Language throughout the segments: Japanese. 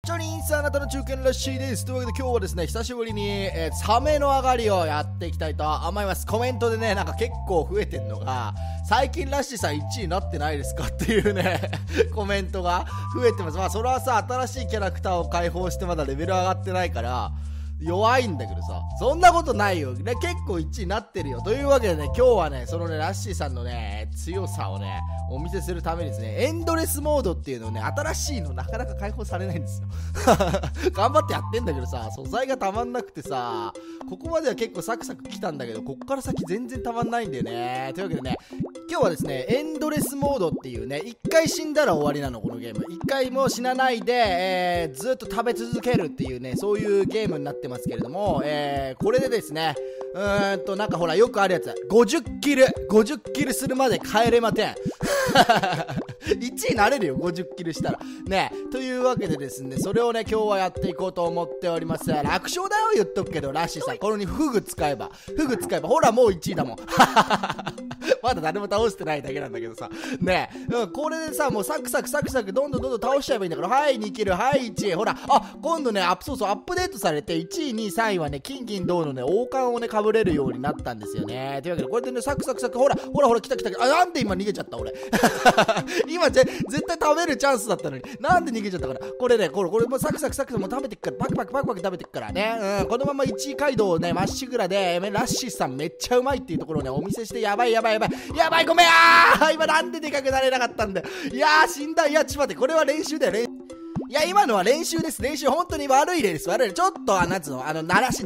ジョニーさん、あなたの中堅らしいです。というわけで今日はですね、久しぶりに、サメの上がりをやっていきたいと思います。コメントでね、なんか結構増えてんのが、最近ラッシーさん1位になってないですかっていうねコメントが増えてます。まあそれはさ、新しいキャラクターを解放してまだレベル上がってないから弱いんだけどさ、そんなことないよ、ね、結構1位になってるよ。というわけでね、今日はね、そのね、ラッシーさんのね、強さをね、お見せするためにですね、エンドレスモードっていうのね、新しいのなかなか解放されないんですよ頑張ってやってんだけどさ、素材がたまんなくてさ、ここまでは結構サクサク来たんだけど、こっから先全然たまんないんだよね。というわけでね、今日はですね、エンドレスモードっていうね、一回死んだら終わりなの、このゲーム。一回も死なないで、ずっと食べ続けるっていうね、そういうゲームになってますけれども、これでですね、なんかほら、よくあるやつ、50キルするまで帰れまてん1位なれるよ、50キルしたらね。というわけでですね、それをね、今日はやっていこうと思っております。楽勝だよ、言っとくけど、ラッシーさん、このフグ使えば、ほら、もう1位だもんまだ誰も倒してないだけなんだけどさねえ、これでさ、もうサクサクどんどん倒しちゃえばいいんだから。はい、2キル、はい、1位。ほら、あ、今度ね、そうそう、アップデートされて、1位、2位、3位はね、金銀銅のね、王冠をね、被れるようになったんですよね。というわけで、これでね、サク、ほら、来た。あ、なんで今逃げちゃった俺今絶対食べるチャンスだったのに、なんで逃げちゃったから。これもうサクもう食べてっから、パク食べてっからね。このまま1位街道をね、まっしぐらで、ラッシーさんめっちゃうまいっていうところをね、お見せして、やばい、ごめん、今なんででかくなれなかったんだよ。いやー、死んだ。いや、ちょっと待って、これは練習だよ。いや、今のは練習です。本当に悪い例です。ちょっと、なんつうの、鳴らし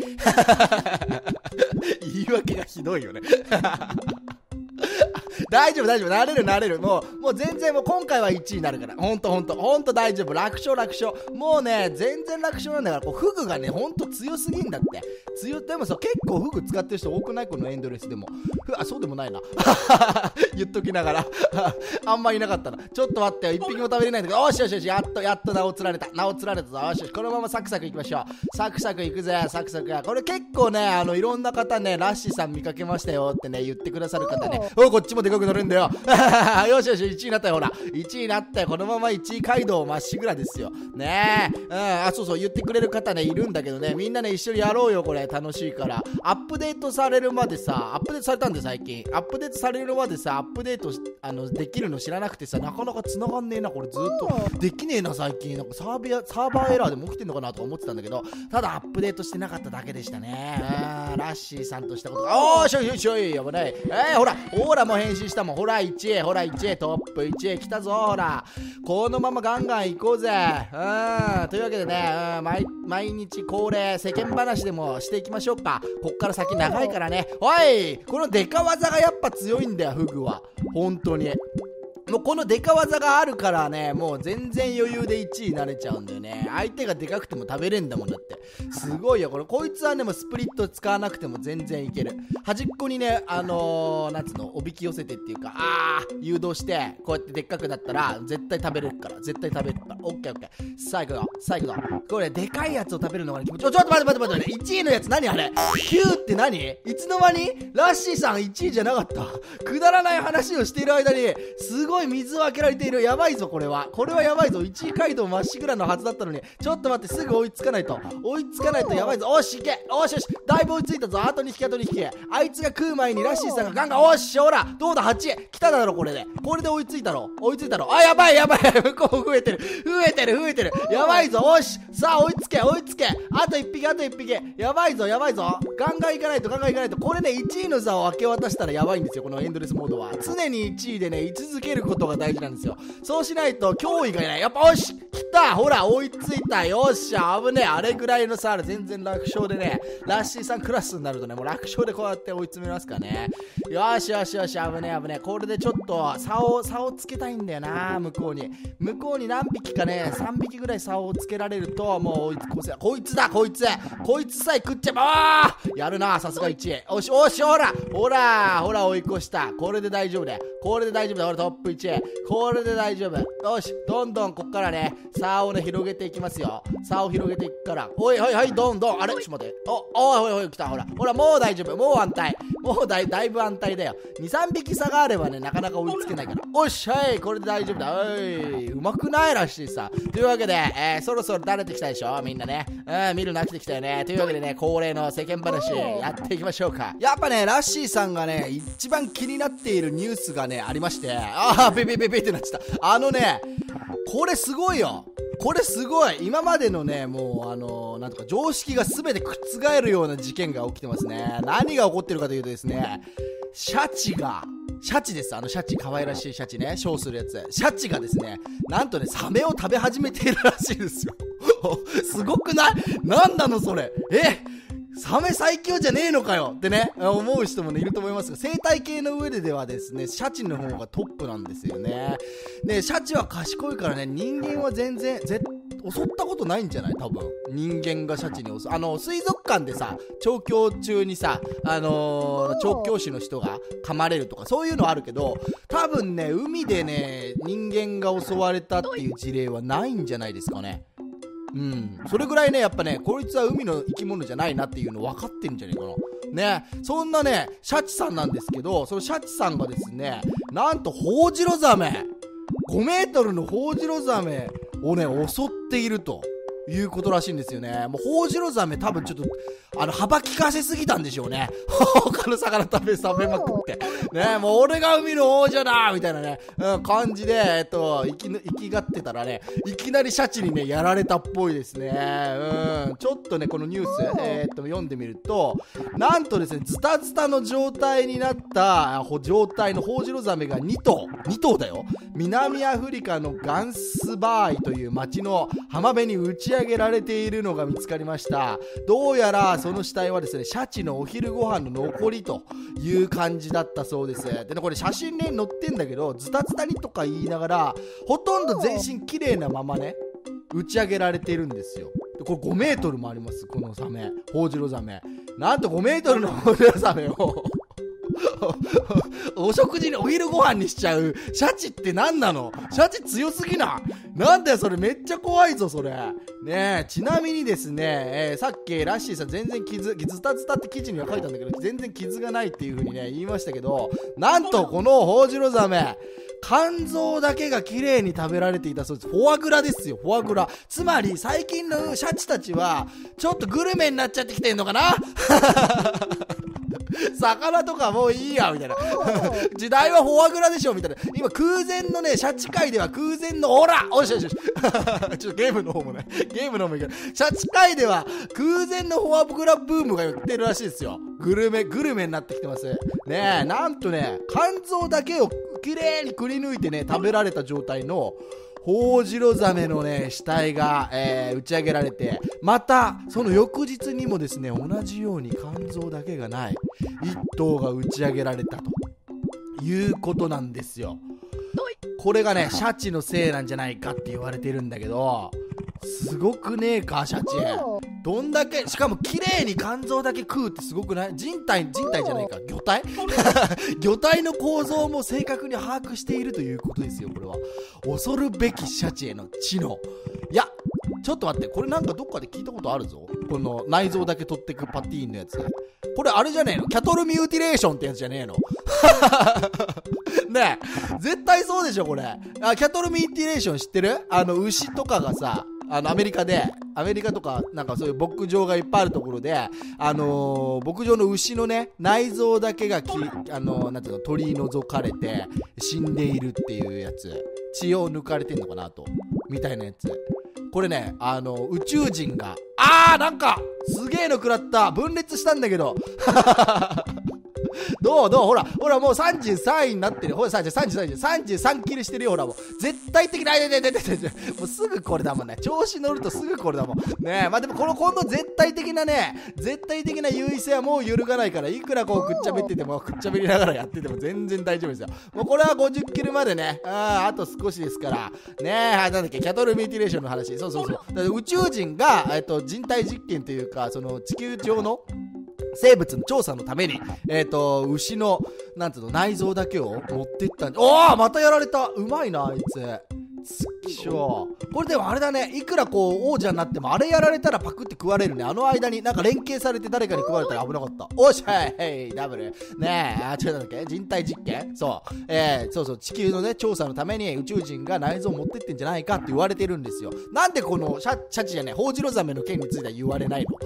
言い訳がひどいよね大丈夫、なれる。もう全然、もう今回は1位になるから。ほんと大丈夫。楽勝。もうね、全然楽勝なんだから、こう、フグがね、ほんと強すぎんだって。でもさ、結構フグ使ってる人多くない？このエンドレスでも。そうでもないな。言っときながら。あんまいなかったな。ちょっと待ってよ。一匹も食べれないんだけど、よし。やっと名を釣られたぞ。よし。このままサクサクいきましょう。サクサクいくぜ、サクサク。これ結構ね、いろんな方ね、ラッシーさん見かけましたよってね、言ってくださる方ね。こっちもでかくなるんだよよし、1位になったよ。ほら、1位になったよ。このまま1位街道まっしぐらですよねえ。そう、言ってくれる方ね、いるんだけどね、みんなね、一緒にやろうよ。これ楽しいから。アップデートされるまでさ、アップデートされたんで最近。アップデートされるまでさ、アップデートできるの知らなくてさ、なかなか繋がんねえな。これずっとできねえな最近。なんかサーバーエラーでも起きてんのかなとか思ってたんだけど、ただアップデートしてなかっただけでしたね。ラッシーさんとしたことが、しょい、危ない。ほらもう変身したもん。ほら1位、トップ1位来たぞ。ほら、このままガンガン行こうぜ。というわけでね、毎日恒例世間話でもしていきましょうか。こっから先長いからね。おい、このデカ技がやっぱ強いんだよ、フグは。本当に。もうこのデカ技があるからね、もう全然余裕で1位になれちゃうんだよね。相手がでかくても食べれんだもん。だってすごいよ。こいつはね、もうスプリット使わなくても全然いける。端っこにね、なんつうの、おびき寄せてっていうか、誘導してこうやってでっかくなったら絶対食べれるから。オッケー。さあ行くぞ。これでかいやつを食べるのがね、気持ち。ちょっと待って。1位のやつ何あれ、9って何？いつの間にラッシーさん1位じゃなかった？くだらない話をしている間にすごい水を開けられている。やばいぞ、これはやばいぞ。1位街道まっしぐらのはずだったのに、ちょっと待って、すぐ追いつかないとやばいぞ。おし、いけ。よし、だいぶ追いついたぞ。あと2匹。あいつが食う前にラッシーさんがガンガン。ほら、どうだ、8位来ただろ。これで追いついたろ。やばい向こう増えてる。やばいぞ。おし、さあ追いつけ。あと1匹。やばいぞ。ガンガン行かないと。これね、1位の座を明け渡したらやばいんですよ。このエンドレスモードは常に1位でね、居続けることが大事なんですよ。そうしないと脅威がいない。やっぱ、おし、来た。ほら、追いついた。よっしゃ、危ねえ。あれぐらいのさ、全然楽勝でね、ラッシーさんクラスになるとね、もう楽勝でこうやって追い詰めますからね。よし、危ねえ。これでちょっと差をつけたいんだよな。向こうに何匹かね、3匹ぐらい差をつけられると、もう追い越せ。こいつさえ食っちゃえば、やるな、さすが1位。おし、ほら追い越した。これで大丈夫だよ。 これで大丈夫だ。俺トップ1。これで大丈夫。よし、どんどんこっからね、差をね、広げていきますよ。差を広げていくから。おい、はいはい、どんどん。あれちょっと待って。おい、来た。ほら、もう大丈夫。もう安泰。もうだいぶ安泰だよ。2、3匹差があればね、なかなか追いつけないから。おっしゃい、これで大丈夫だ。おい、うまくないらしいさ。というわけで、そろそろ慣れてきたでしょみんなね。見るの飽きてきたよね。というわけでね、恒例の世間話、やっていきましょうか。やっぱね、ラッシーさんがね、一番気になっているニュースがね、ありまして、ピってなっちゃった。これすごいよ。これすごい。今までのね、もうなんとか常識が全て覆るような事件が起きてますね。何が起こってるかというとですね、シャチです。シャチ、可愛らしいシャチね、ショーするやつ。シャチがですね、なんとね、サメを食べ始めているらしいですよ。すごくない？なんなのそれ。サメ最強じゃねえのかよってね、思う人もね、いると思いますが、生態系の上ではですね、シャチの方がトップなんですよね。で、シャチは賢いからね、人間は全然、襲ったことないんじゃない？多分。人間がシャチに襲う。水族館でさ、調教中にさ、調教師の人が噛まれるとか、そういうのはあるけど、多分ね、海でね、人間が襲われたっていう事例はないんじゃないですかね。それぐらいね、やっぱね、こいつは海の生き物じゃないなっていうの分かってるんじゃないかな。ね、そんなね、シャチさんなんですけど、そのシャチさんがですね、なんとホウジロザメ、5メートルのホウジロザメをね、襲っているということらしいんですよね。もうホウジロザメ多分ちょっと幅利かせすぎたんでしょうね。他の魚食べまくってね、もう俺が海の王者だみたいなね、感じで生きがってたらね、いきなりシャチにねやられたっぽいですね。ちょっとねこのニュース読んでみると、なんとですね、ズタズタの状態になった状態のホウジロザメが2頭だよ。南アフリカのガンスバーイという町の浜辺に打ち上げられているのが見つかりました。どうやらその死体はですね、シャチのお昼ご飯の残りという感じだったそうです。でね、これ写真ね載ってんだけど、ズタズタにとか言いながらほとんど全身綺麗なままね打ち上げられているんですよ。でこれ5メートルもあります。このサメ、ホウジロザメ、なんと5メートルのホウジロザメをお食事にお昼ご飯にしちゃうシャチって何なの？シャチ強すぎな。なんだよそれ、めっちゃ怖いぞそれね。ちなみにですね、さっきラッシーさん全然ズタズタって記事には書いたんだけど、全然傷がないっていう風にね言いましたけど、なんとこのホウジロザメ、肝臓だけが綺麗に食べられていたそうです。フォアグラですよ、フォアグラ。つまり最近のシャチたちはちょっとグルメになっちゃってきてんのかな魚とかもういいやみたいな時代はフォアグラでしょみたいな。今空前のねシャチ界では空前のオラおしちょっとゲームの方もいいけど、シャチ界では空前のフォアグラブームが言ってるらしいですよ。グルメになってきてますね。なんとね、肝臓だけをきれいにくり抜いてね食べられた状態のホウジロザメのね死体が、打ち上げられて、またその翌日にもですね同じように肝臓だけがない1頭が打ち上げられたということなんですよ。これがねシャチのせいなんじゃないかって言われてるんだけど、すごくねえかシャチ。どんだけ、しかも綺麗に肝臓だけ食うってすごくない？人体じゃないか、魚体魚体の構造も正確に把握しているということですよ。これは恐るべきシャチへの知能。いやちょっと待って、これなんかどっかで聞いたことあるぞ。この内臓だけ取ってくパティーンのやつ、これあれじゃねえの？キャトルミューティレーションってやつじゃねえのねえ、絶対そうでしょこれ。キャトルミューティレーション知ってる？牛とかがさ、アメリカとかなんかそういう牧場がいっぱいあるところで、牧場の牛のね内臓だけがなんていうの、取り除かれて死んでいるっていうやつ、血を抜かれてんのかなとみたいなやつ。これね宇宙人がなんかすげえの食らった、分裂したんだけどどうほらもう33位になってる。ほら33キルしてるよ。ほらもう絶対的なもうすぐこれだもんね。調子乗るとすぐこれだもんね。まあでもこの絶対的な優位性はもう揺るがないから、いくらこうくっちゃべってても、くっちゃべりながらやってても全然大丈夫ですよ。もうこれは50キルまでね、あと少しですからね。なんだっけ、キャトルミューティレーションの話。そうだから宇宙人が人体実験というか、その地球上の生物の調査のために、牛のなんつうの、内臓だけを持ってったんで、おおまたやられた。うまいなあいつ。つきしょう。これでもあれだね、いくらこう王者になってもあれやられたらパクって食われるね。あの間になんか連携されて誰かに食われたら危なかった。おっしゃい、へいダブルねえ、違うなんだっけ、人体実験、そうそうそう、地球のね調査のために宇宙人が内臓を持ってってんじゃないかって言われてるんですよ。なんでこのシャチじゃねえ、ホウジロザメの件については言われないの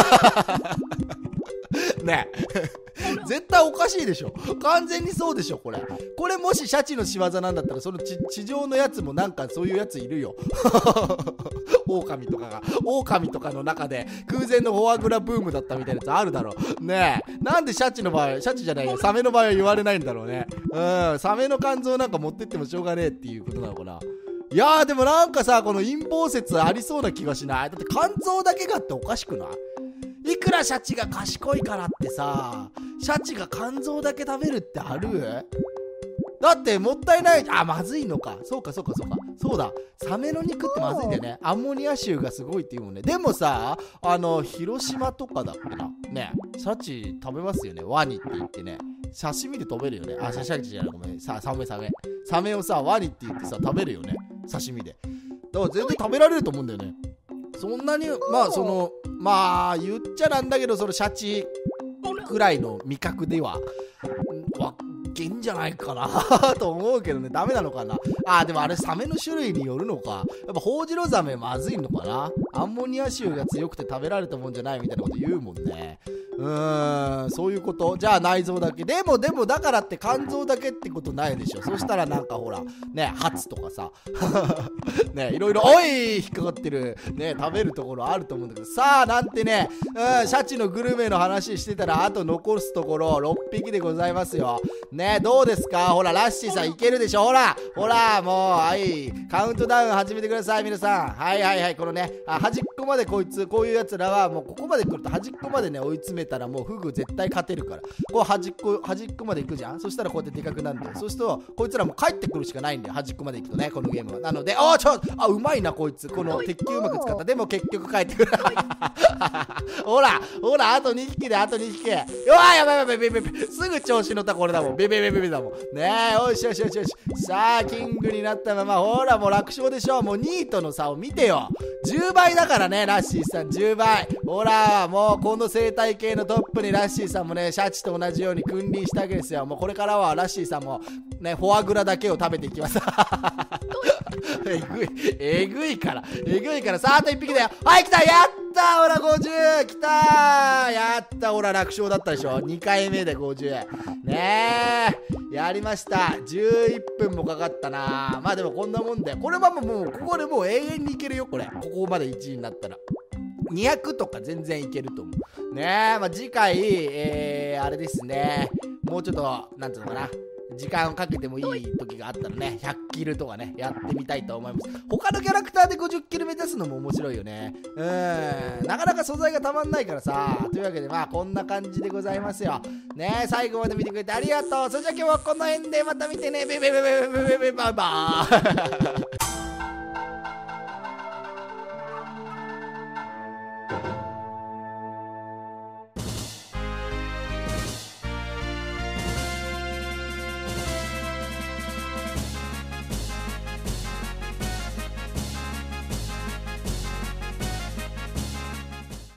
ねえ絶対おかしいでしょ。完全にそうでしょ。これもしシャチの仕業なんだったら、その地上のやつもなんかそういうやついるよ狼とかの中で空前のフォアグラブームだったみたいなやつあるだろうねえ。なんでシャチじゃないよ、サメの場合は言われないんだろうね。サメの肝臓なんか持ってってもしょうがねえっていうことなのかな。いやーでもなんかさ、この陰謀説ありそうな気がしない？だって肝臓だけがっておかしくない？いくらシャチが賢いからってさ、シャチが肝臓だけ食べるってある？だってもったいない。あ、まずいのか。そうか。そうだ。サメの肉ってまずいんだよね。アンモニア臭がすごいって言うもんね。でもさ、広島とかだっけな。ね、シャチ食べますよね。ワニって言ってね。刺身で食べるよね。あ、シャチじゃない。ごめん。サメをさ、ワニって言ってさ、食べるよね。刺身で。だから全然食べられると思うんだよね。そんなに、言っちゃなんだけど、そのシャチくらいの味覚では、いけんじゃないかなと思うけどね。ダメなのかな。でもあれサメの種類によるのか。やっぱホウジロザメまずいのかな。アンモニア臭が強くて食べられたもんじゃないみたいなこと言うもんね。そういうこと。じゃあ内臓だけ。でもだからって肝臓だけってことないでしょ。そしたらなんかほらね、ハツとかさね、いろいろおい引っかかってるね、食べるところあると思うんだけどさあ、なんてね、シャチのグルメの話してたらあと残すところ6匹でございますよね。どうですか。ほらラッシーさんいけるでしょ。ほらもうはいカウントダウン始めてください皆さん。はいこのね、端っこまでこういうやつらはもうここまで来ると端っこまでね追い詰めたらもうフグ絶対勝てるから、こう端っこまで行くじゃん。そしたらこうやってでかくなるんだよ。そうするとこいつらも帰ってくるしかないんだよ、端っこまで行くとね、このゲームは。なのでうまいなこいつ、この鉄球うまく使った。でも結局帰ってくるほらあと2匹でやばいすぐ調子乗った。これだもんベだもんねえ。よしさあキングになったまま、ほらもう楽勝でしょ。もう2位との差を見てよ。10倍だからね、ラッシーさん10倍。ほらもうこの生態系のトップにラッシーさんもね、シャチと同じように君臨したわけですよ。もうこれからはラッシーさんもね、フォアグラだけを食べていきますえぐいからさあ、あと1匹だよ。はい来た、やったー、ほら50来たー、やった、ほら楽勝だったでしょ。2回目で50ねえ、やりました。11分もかかったな。まあでもこんなもんで、これはもうここでもう永遠にいけるよ。ここまで1位になったら200とか全然いけると思うねえ。次回あれですね、もうちょっとなんていうのかな、時間をかけてもいい時があったらね、100キルとかねやってみたいと思います。他のキャラクターで50キル目指すのも面白いよね。なかなか素材がたまんないからさ。というわけでこんな感じでございますよね。最後まで見てくれてありがとう。それじゃあ今日はこの辺でまた見てね。バイバーイ